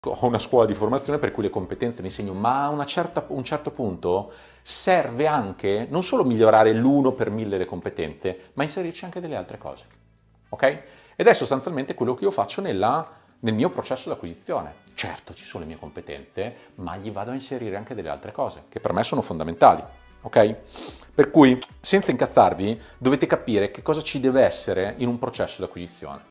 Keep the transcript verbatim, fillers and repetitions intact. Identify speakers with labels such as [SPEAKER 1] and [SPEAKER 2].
[SPEAKER 1] Ho una scuola di formazione per cui le competenze le insegno, ma a una certa- un certo punto serve anche non solo migliorare l'uno per mille le competenze, ma inserirci anche delle altre cose. Ok? Ed è sostanzialmente quello che io faccio nella- nel mio processo di acquisizione. Certo, ci sono le mie competenze, ma gli vado a inserire anche delle altre cose, che per me sono fondamentali. Ok? Per cui, senza incazzarvi, dovete capire che cosa ci deve essere in un processo di acquisizione.